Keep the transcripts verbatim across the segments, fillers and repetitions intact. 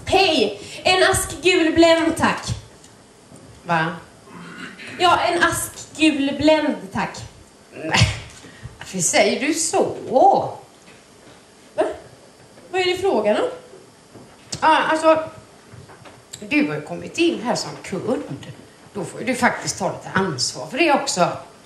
Hej! En ask gul Blend, tack. Va? Ja, en ask gul Blend, tack. Nej, varför säger du så? Va? Vad är det frågan om? Ja, alltså, du har ju kommit in här som kund. Då får du faktiskt ta lite ansvar för det också.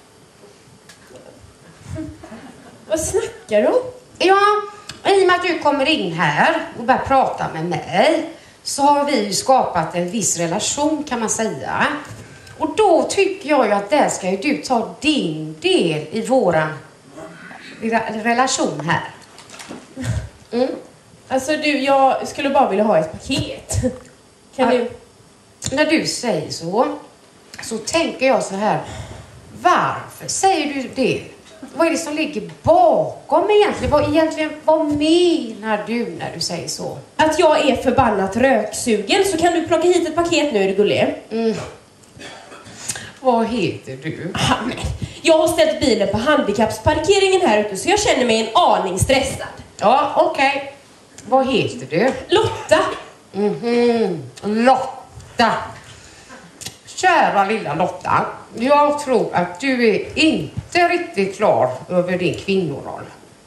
Vad snackar du om? Ja, i och med att du kommer in här och börjar prata med mig så har vi ju skapat en viss relation, kan man säga. Och då tycker jag ju att där ska ju du ta din del i våran relation här. Mm. Alltså du, jag skulle bara vilja ha ett paket. Kan Ja, du... När du säger så, så tänker jag så här. Varför säger du det? Vad är det som ligger bakom egentligen? Vad, egentligen, vad menar du när du säger så? Att jag är förbannat röksugen, så kan du plocka hit ett paket nu, är det gullig? Mm. Vad heter du? Ah, men. Jag har ställt bilen på handikappsparkeringen här ute, så jag känner mig en aning stressad. Ja, okej. Okay. Vad heter du? Lotta. Mhm, Lotta. Kära lilla Lotta, jag tror att du är inte riktigt klar över din kvinnoroll.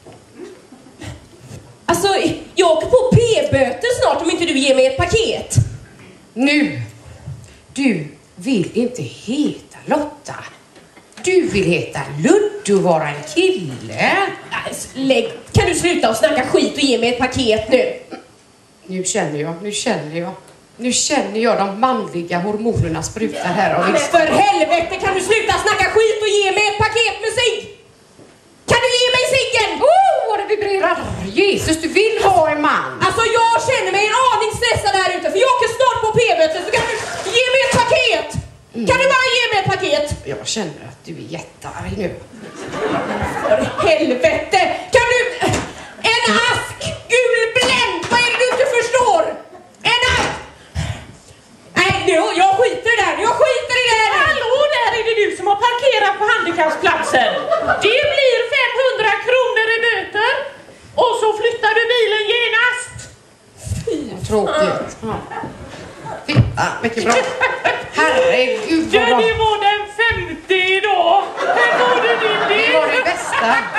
Alltså, jag åker på p-böter snart om inte du ger mig ett paket. Nu, du vill inte heta Lotta. Du vill heta Ludde och vara en kille. Alltså, lägg. Kan du sluta och snacka skit och ge mig ett paket nu? Nu känner jag, nu känner jag. Nu känner jag de manliga hormonerna spruta här. Och men för helvete, kan du sluta snacka skit och ge mig ett paket med cigg? Kan du ge mig ciggen? Oh, vad det vibrerar. Jesus, du vill ha en man. Alltså, jag känner mig en aning stressad här ute, för jag åker snart på p-böter, så kan du ge mig ett paket? Mm. Kan du bara ge mig ett paket? Jag känner att du är jättearg nu. För helvete! Kan du... En ask gul Blend! Vad är det du inte förstår? En ask... Nej, nu, jag skiter i det här. Jag skiter i det här. Hallå, där är det du som har parkerat på handikappsplatsen. Det blir femhundra kronor i böter. Och så flyttar du bilen genast. Fy, tråkigt. Ja. Titta, mycket bra. Herregud, Ja, vad bra. det var den femte idag. Hur var det din del? Det var det bästa.